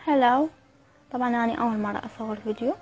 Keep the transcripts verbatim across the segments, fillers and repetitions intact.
هلو. طبعا أنا أول مرة أصور فيديو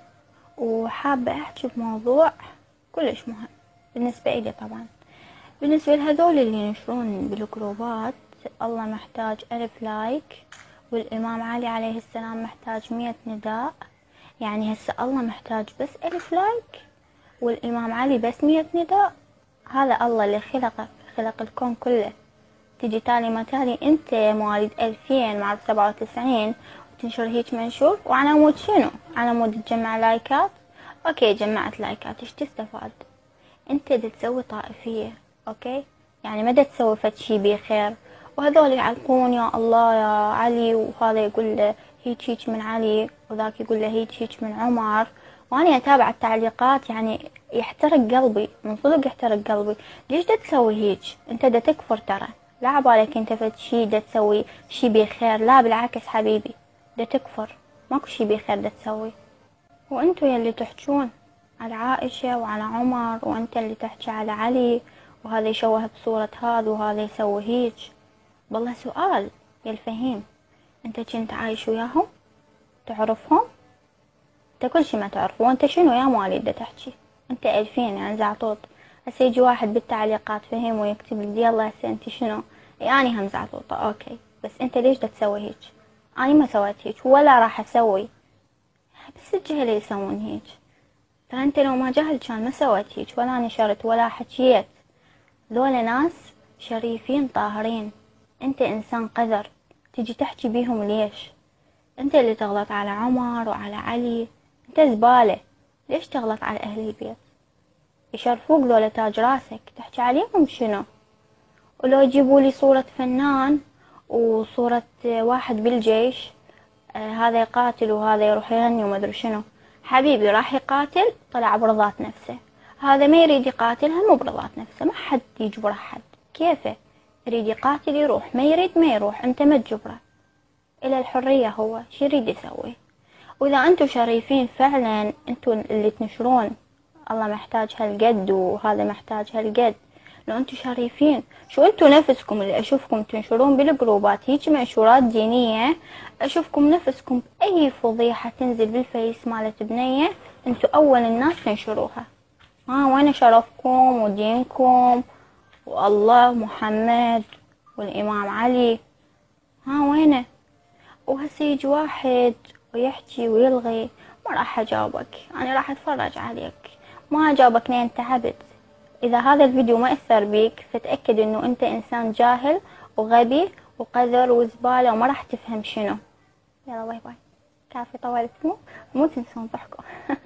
وحابة أحكي بموضوع كلش مهم بالنسبة إلي. طبعا بالنسبة لهذول اللي ينشرون بالجروبات الله محتاج ألف لايك والإمام علي عليه السلام محتاج مية نداء، يعني هسه الله محتاج بس ألف لايك والإمام علي بس مية نداء. هذا الله اللي خلقه خلق الكون كله، تجي تالي ما تالي انت مواليد ألفين مع سبعة وتسعين وتنشر هيك منشور وعلى مود شنو؟ على مود تجمع لايكات. اوكي جمعت لايكات، ايش تستفاد؟ انت دا تسوي طائفية، اوكي يعني ما دا تسوي فد شي بخير. وهذول يعلقون يا الله يا علي، وهذا يقول له هيك هيك من علي وذاك يقول له هيك هيك من عمر، وانا اتابع التعليقات يعني يحترق قلبي، من صدق يحترق قلبي. ليش دا تسوي هيك؟ انت دا تكفر ترى، لا عبالك انت فد شي دا تسوي شي بخير، لا بالعكس حبيبي دا تكفر، ماكو شي بخير دا تسوي. وانتو يلي تحجون على عائشة وعلى عمر، وانت اللي تحكي على علي وهذا يشوه بصورة هذا وهذا يسوي هيك. بالله سؤال يا الفهيم، انت كنت عايش وياهم؟ تعرفهم؟ انت كل شي ما تعرفه، وانت شنو يا مواليد دا تحكي؟ انت ألفين يعني زعطوط. هسه يجي واحد بالتعليقات فهم ويكتب لي يلا هسه انت شنو؟ يعني هم زعطوطة اوكي، بس انت ليش دا تسوي هيك؟ اني ما سويت هيك ولا راح اسوي، بس الجهل يسوون هيك. ترى انت لو ما جهل كان ما سويت هيك ولا نشرت ولا حكيت. ذولا ناس شريفين طاهرين، انت انسان قذر تجي تحكي بيهم ليش؟ انت اللي تغلط على عمر وعلى علي، انت زبالة. ليش تغلط على اهل البيت؟ يشرفوك ذولا تاج راسك، تحكي عليهم شنو؟ ولو يجيبوا لي صورة فنان وصورة واحد بالجيش، آه هذا يقاتل وهذا يروح يغني وما ادري شنو. حبيبي راح يقاتل طلع برضات نفسه، هذا ما يريد يقاتل هم برضات نفسه، ما حد يجبره حد، كيفه يريد يقاتل يروح، ما يريد ما يروح، انت ما تجبره، الى الحرية هو شي يريد يسوي. واذا انتو شريفين فعلا انتو اللي تنشرون الله محتاج هالقد وهذا محتاج هالقد، لو انتو شريفين شو انتو نفسكم اللي اشوفكم تنشرون بالجروبات هيك منشورات دينية، اشوفكم نفسكم باي فضيحة تنزل بالفيس مالت بنية انتو اول الناس تنشروها. ها وين شرفكم ودينكم والله محمد والامام علي؟ ها وينه؟ وهسه يجي واحد ويحكي ويلغي، ما راح اجاوبك، انا راح اتفرج عليك، ما اجاوبك لين تعبت. اذا هذا الفيديو ما اثر بيك فتأكد انه انت انسان جاهل وغبي وقذر وزبالة وما راح تفهم شنو. يلا باي باي، كافي طولت، مو مو تنسون ضحكوا